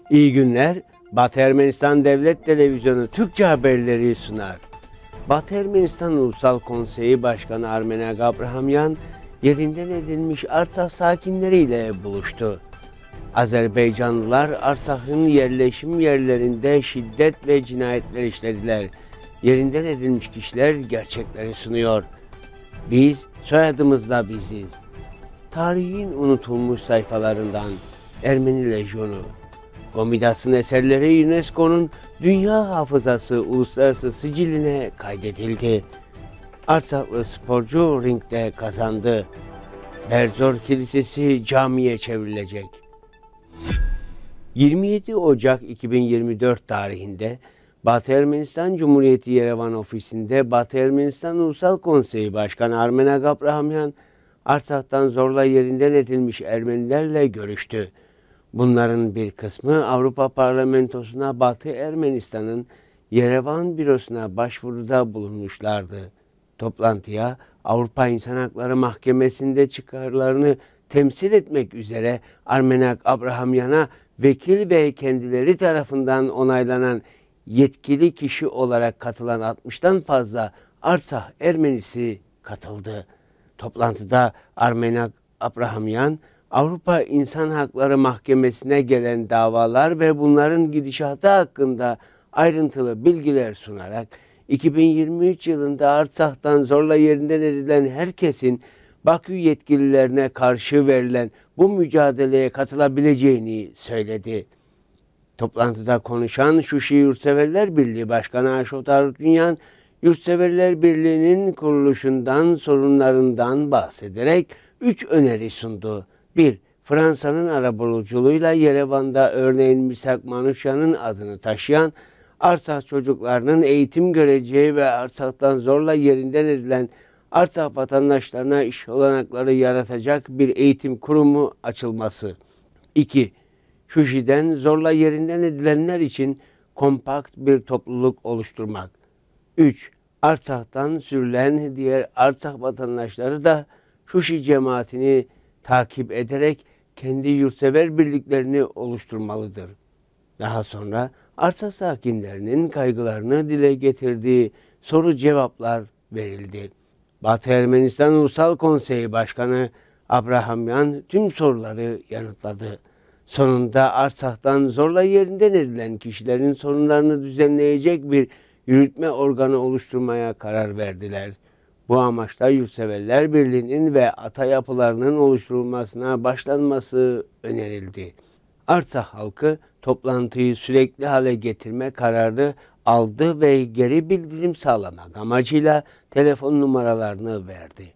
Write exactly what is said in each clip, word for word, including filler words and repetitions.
İyi günler. Batı Ermenistan Devlet Televizyonu Türkçe haberleri sunar. Batı Ermenistan Ulusal Konseyi Başkanı Armenak Abrahamyan, yerinden edilmiş Artsakh sakinleriyle buluştu. Azerbaycanlılar Artsakh'ın yerleşim yerlerinde şiddet ve cinayetler işlediler. Yerinden edilmiş kişiler gerçekleri sunuyor. Biz soyadımızla biziz. Tarihin unutulmuş sayfalarından Ermeni Lejyonu. Gomidas'ın eserleri UNESCO'nun Dünya Hafızası Uluslararası Siciline kaydedildi. Artsaklı sporcu ringde kazandı. Berzor Kilisesi camiye çevrilecek. yirmi yedi Ocak iki bin yirmi dört tarihinde Batı Ermenistan Cumhuriyeti Yerevan ofisinde Batı Ermenistan Ulusal Konseyi Başkanı Armenak Abrahamyan, Artsak'tan zorla yerinden edilmiş Ermenilerle görüştü. Bunların bir kısmı Avrupa Parlamentosu'na Batı Ermenistan'ın Yerevan bürosuna başvuruda bulunmuşlardı. Toplantıya Avrupa İnsan Hakları Mahkemesi'nde çıkarlarını temsil etmek üzere Armenak Abrahamyan'a vekil ve kendileri tarafından onaylanan yetkili kişi olarak katılan altmıştan fazla Artsakh Ermenisi katıldı. Toplantıda Armenak Abrahamyan, Avrupa İnsan Hakları Mahkemesi'ne gelen davalar ve bunların gidişatı hakkında ayrıntılı bilgiler sunarak iki bin yirmi üç yılında Artsak'tan zorla yerinden edilen herkesin Bakü yetkililerine karşı verilen bu mücadeleye katılabileceğini söyledi. Toplantıda konuşan Şuşi Yurtseverler Birliği Başkanı Aşot Arutünyan, Yurtseverler Birliği'nin kuruluşundan, sorunlarından bahsederek üç öneri sundu. bir Fransa'nın arabuluculuğuyla Yerevan'da örneğin Misak Manuşyan'ın adını taşıyan Artsakh çocuklarının eğitim göreceği ve Artsak'tan zorla yerinden edilen Artsakh vatandaşlarına iş olanakları yaratacak bir eğitim kurumu açılması. iki Şuşi'den zorla yerinden edilenler için kompakt bir topluluk oluşturmak. üç Artsak'tan sürülen diğer Artsakh vatandaşları da Şuşi cemaatini takip ederek kendi yurtsever birliklerini oluşturmalıdır. Daha sonra Artsakh sakinlerinin kaygılarını dile getirdiği soru cevaplar verildi. Batı Ermenistan Ulusal Konseyi Başkanı Abrahamyan tüm soruları yanıtladı. Sonunda Artsak'tan zorla yerinden edilen kişilerin sorunlarını düzenleyecek bir yürütme organı oluşturmaya karar verdiler. Bu amaçla Yurtseverler Birliği'nin ve ata yapılarının oluşturulmasına başlanması önerildi. Artsakh halkı toplantıyı sürekli hale getirme kararı aldı ve geri bildirim sağlamak amacıyla telefon numaralarını verdi.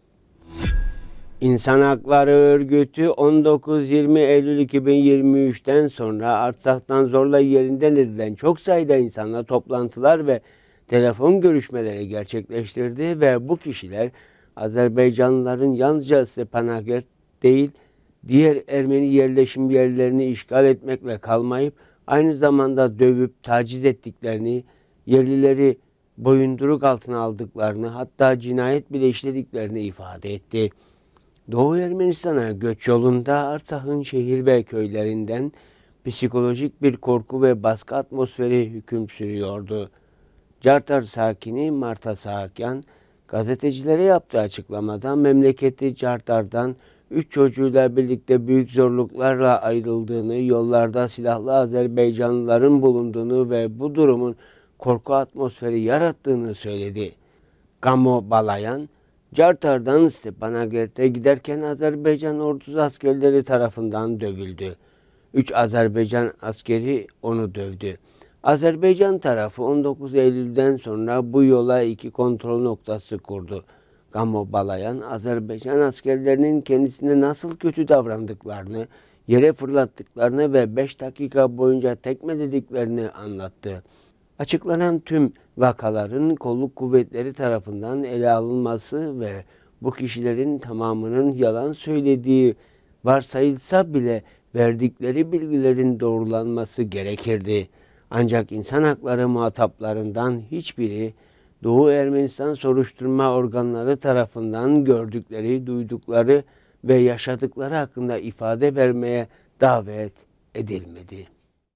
İnsan Hakları Örgütü on dokuz yirmi Eylül iki bin yirmi üç'ten sonra Artsak'tan zorla yerinden edilen çok sayıda insanla toplantılar ve telefon görüşmeleri gerçekleştirdi ve bu kişiler Azerbaycanlıların yalnızca Stepanakert değil, diğer Ermeni yerleşim yerlerini işgal etmekle kalmayıp aynı zamanda dövüp taciz ettiklerini, yerlileri boyunduruk altına aldıklarını, hatta cinayet bile işlediklerini ifade etti. Doğu Ermenistan'a göç yolunda Artsakh'ın şehir ve köylerinden psikolojik bir korku ve baskı atmosferi hüküm sürüyordu. Cartar sakini Marta Saakyan, gazetecilere yaptığı açıklamada memleketi Cartar'dan üç çocuğuyla birlikte büyük zorluklarla ayrıldığını, yollarda silahlı Azerbaycanlıların bulunduğunu ve bu durumun korku atmosferi yarattığını söyledi. Gamo Balayan, Cartar'dan Stepanakert'e giderken Azerbaycan ordusu askerleri tarafından dövüldü. Üç Azerbaycan askeri onu dövdü. Azerbaycan tarafı on dokuz Eylül'den sonra bu yola iki kontrol noktası kurdu. Gamo Balayan, Azerbaycan askerlerinin kendisine nasıl kötü davrandıklarını, yere fırlattıklarını ve beş dakika boyunca tekmelediklerini anlattı. Açıklanan tüm vakaların kolluk kuvvetleri tarafından ele alınması ve bu kişilerin tamamının yalan söylediği varsayılsa bile verdikleri bilgilerin doğrulanması gerekirdi. Ancak insan hakları muhataplarından hiçbiri Doğu Ermenistan soruşturma organları tarafından gördükleri, duydukları ve yaşadıkları hakkında ifade vermeye davet edilmedi.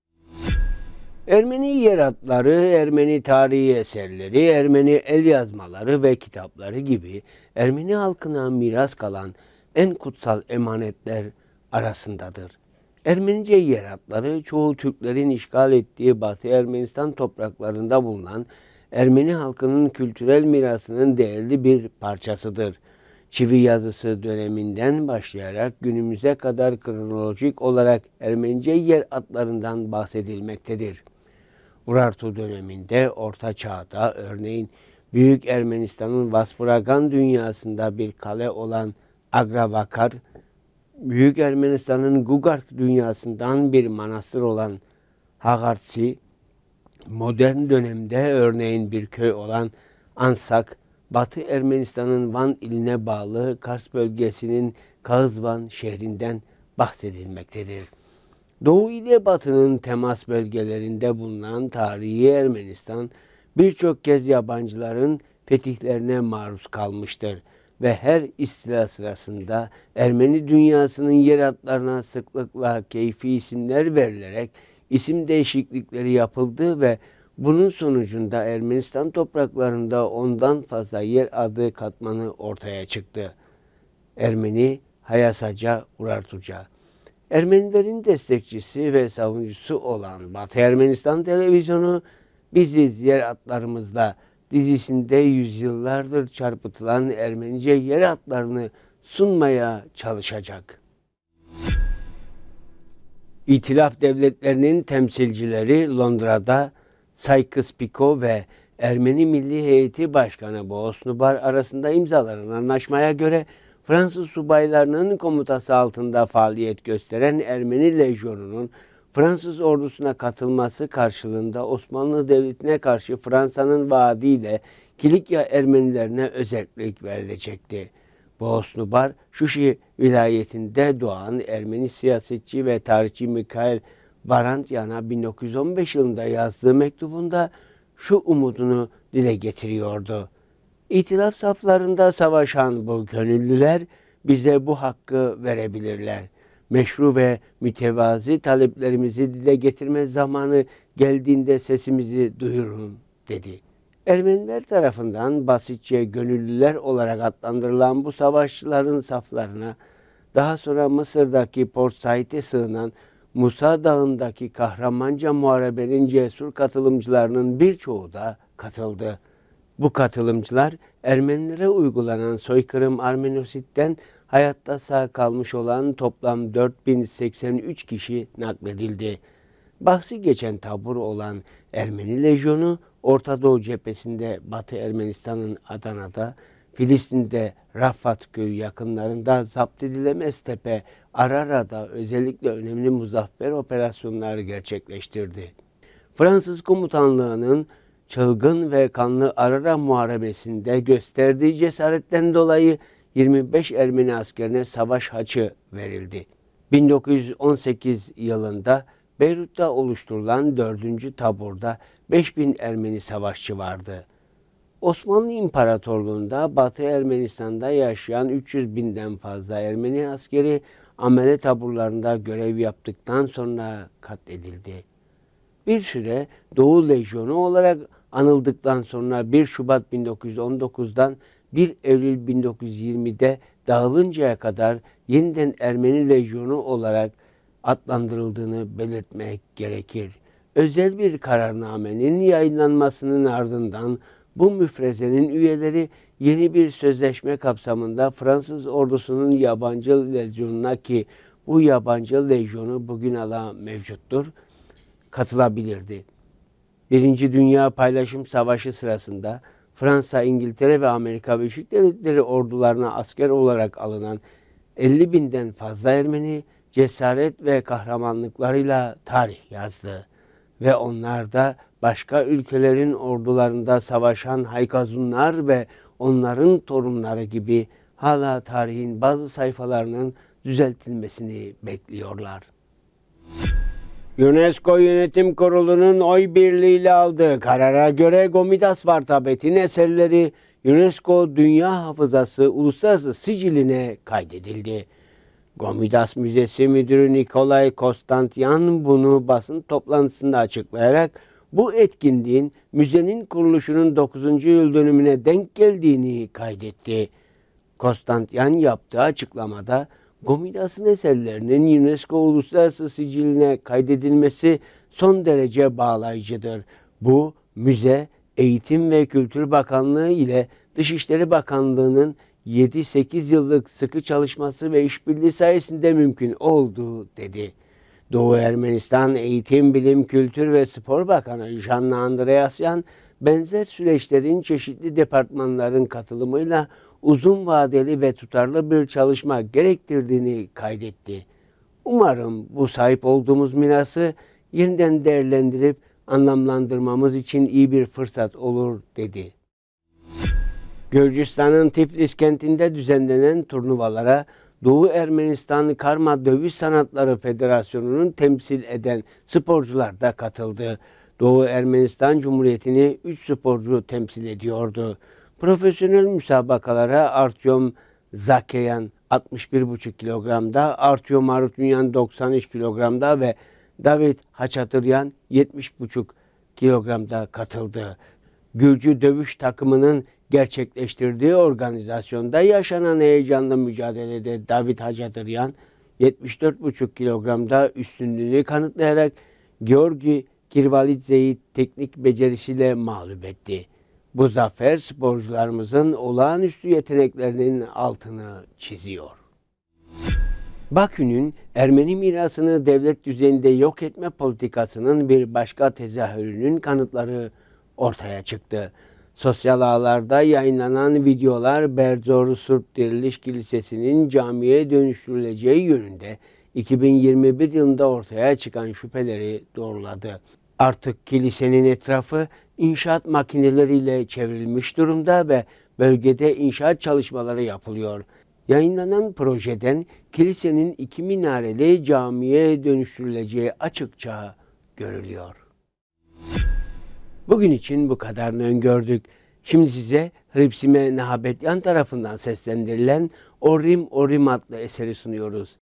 Ermeni yer adları, Ermeni tarihi eserleri, Ermeni el yazmaları ve kitapları gibi Ermeni halkına miras kalan en kutsal emanetler arasındadır. Ermenice yer adları çoğu Türklerin işgal ettiği Batı Ermenistan topraklarında bulunan Ermeni halkının kültürel mirasının değerli bir parçasıdır. Çivi yazısı döneminden başlayarak günümüze kadar kronolojik olarak Ermenice yer adlarından bahsedilmektedir. Urartu döneminde Orta Çağ'da örneğin Büyük Ermenistan'ın Vaspuragan dünyasında bir kale olan Agravakar, Büyük Ermenistan'ın Gugark dünyasından bir manastır olan Hagartsi, modern dönemde örneğin bir köy olan Ansak, Batı Ermenistan'ın Van iline bağlı Kars bölgesinin Kağızvan şehrinden bahsedilmektedir. Doğu ile Batı'nın temas bölgelerinde bulunan tarihi Ermenistan birçok kez yabancıların fetihlerine maruz kalmıştır ve her istila sırasında Ermeni dünyasının yer adlarına sıklıkla keyfi isimler verilerek isim değişiklikleri yapıldı ve bunun sonucunda Ermenistan topraklarında ondan fazla yer adı katmanı ortaya çıktı. Ermeni, Hayasaca, Urartuca. Ermenilerin destekçisi ve savunucusu olan Batı Ermenistan televizyonu biziz yer adlarımızla dizisinde yüzyıllardır çarpıtılan Ermenice yer adlarını sunmaya çalışacak. İtilaf devletlerinin temsilcileri Londra'da Sykes-Picot ve Ermeni Milli Heyeti Başkanı Boğaz Nubar arasında imzalanan anlaşmaya göre Fransız subaylarının komutası altında faaliyet gösteren Ermeni Lejyonu'nun Fransız ordusuna katılması karşılığında Osmanlı Devleti'ne karşı Fransa'nın vaadiyle Kilikya Ermenilerine özellik verilecekti. Boğaz Nubar, Şuşi vilayetinde doğan Ermeni siyasetçi ve tarihçi Mikhail Varantyan'a bin dokuz yüz on beş yılında yazdığı mektubunda şu umudunu dile getiriyordu. İtilaf saflarında savaşan bu gönüllüler bize bu hakkı verebilirler. Meşru ve mütevazi taleplerimizi dile getirme zamanı geldiğinde sesimizi duyurun dedi. Ermeniler tarafından basitçe gönüllüler olarak adlandırılan bu savaşçıların saflarına daha sonra Mısır'daki Port Said'e sığınan Musa Dağı'ndaki kahramanca muharebenin cesur katılımcılarının birçoğu da katıldı. Bu katılımcılar Ermenilere uygulanan soykırım Armenosit'ten hayatta sağ kalmış olan toplam dört bin seksen üç kişi nakledildi. Bahsi geçen tabur olan Ermeni Lejyonu Orta Doğu cephesinde Batı Ermenistan'ın Adana'da, Filistin'de Rafat köyü yakınlarında zapt edilemez tepe Arara'da özellikle önemli muzaffer operasyonları gerçekleştirdi. Fransız komutanlığının çılgın ve kanlı Arara Muharebesi'nde gösterdiği cesaretten dolayı yirmi beş Ermeni askerine savaş haçı verildi. bin dokuz yüz on sekiz yılında Beyrut'ta oluşturulan dördüncü taburda beş bin Ermeni savaşçı vardı. Osmanlı İmparatorluğu'nda Batı Ermenistan'da yaşayan üç yüz binden fazla Ermeni askeri amele taburlarında görev yaptıktan sonra katledildi. Bir süre Doğu Lejyonu olarak anıldıktan sonra bir Şubat bin dokuz yüz on dokuz'dan bir Eylül bin dokuz yüz yirmi'de dağılıncaya kadar yeniden Ermeni Lejyonu olarak adlandırıldığını belirtmek gerekir. Özel bir kararnamenin yayınlanmasının ardından bu müfrezenin üyeleri yeni bir sözleşme kapsamında Fransız ordusunun yabancı lejyonuna, ki bu yabancı lejyonu bugün hala mevcuttur, katılabilirdi. Birinci Dünya Paylaşım Savaşı sırasında Fransa, İngiltere ve Amerika Birleşik Devletleri ordularına asker olarak alınan elli binden fazla Ermeni cesaret ve kahramanlıklarıyla tarih yazdı ve onlar da başka ülkelerin ordularında savaşan haykazunlar ve onların torunları gibi hala tarihin bazı sayfalarının düzeltilmesini bekliyorlar. UNESCO Yönetim Kurulu'nun oy birliğiyle aldığı karara göre Gomidas Vartabet'in eserleri UNESCO Dünya Hafızası Uluslararası Siciline kaydedildi. Gomidas Müzesi Müdürü Nikolay Konstantyan bunu basın toplantısında açıklayarak bu etkinliğin müzenin kuruluşunun dokuzuncu yıl dönümüne denk geldiğini kaydetti. Konstantyan yaptığı açıklamada Gomidas'ın eserlerinin UNESCO Uluslararası Siciline kaydedilmesi son derece bağlayıcıdır. Bu müze, Eğitim ve Kültür Bakanlığı ile Dışişleri Bakanlığı'nın yedi sekiz yıllık sıkı çalışması ve işbirliği sayesinde mümkün oldu dedi. Doğu Ermenistan Eğitim, Bilim, Kültür ve Spor Bakanı Janna Andreasyan, benzer süreçlerin çeşitli departmanların katılımıyla uzun vadeli ve tutarlı bir çalışma gerektirdiğini kaydetti. Umarım bu sahip olduğumuz mirası yeniden değerlendirip anlamlandırmamız için iyi bir fırsat olur dedi. Gürcistan'ın Tiflis kentinde düzenlenen turnuvalara Doğu Ermenistan Karma Dövüş Sanatları Federasyonu'nun temsil eden sporcular da katıldı. Doğu Ermenistan Cumhuriyeti'ni üç sporcu temsil ediyordu. Profesyonel müsabakalara Artyom Zakeyan altmış bir buçuk kilogramda, Artyom Arutunyan doksan üç kilogramda ve David Haçatıryan yetmiş buçuk kilogramda katıldı. Gürcü dövüş takımının gerçekleştirdiği organizasyonda yaşanan heyecanlı mücadelede David Haçatıryan yetmiş dört buçuk kilogramda üstünlüğünü kanıtlayarak Georgi Kirvalitze'yi teknik becerisiyle mağlup etti. Bu zafer sporcularımızın olağanüstü yeteneklerinin altını çiziyor. Bakü'nün Ermeni mirasını devlet düzeyinde yok etme politikasının bir başka tezahürünün kanıtları ortaya çıktı. Sosyal ağlarda yayınlanan videolar Berzor Sırp Diriliş Kilisesi'nin camiye dönüştürüleceği yönünde iki bin yirmi bir yılında ortaya çıkan şüpheleri doğruladı. Artık kilisenin etrafı inşaat makineleriyle çevrilmiş durumda ve bölgede inşaat çalışmaları yapılıyor. Yayınlanan projeden kilisenin iki minareli camiye dönüştürüleceği açıkça görülüyor. Bugün için bu kadarını öngördük. Şimdi size Hripsime Nahabetyan tarafından seslendirilen Orim Orim adlı eseri sunuyoruz.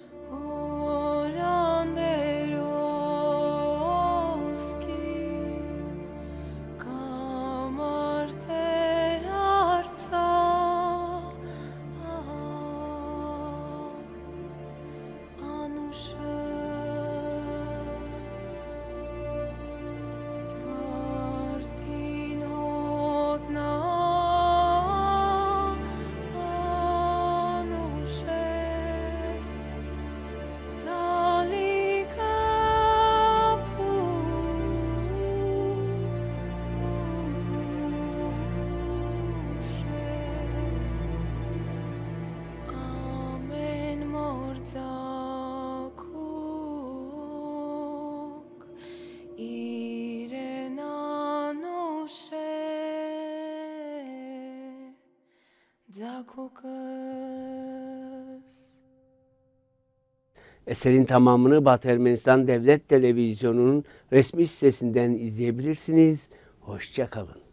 Eserin tamamını Batı Ermenistan Devlet Televizyonu'nun resmi sitesinden izleyebilirsiniz. Hoşça kalın.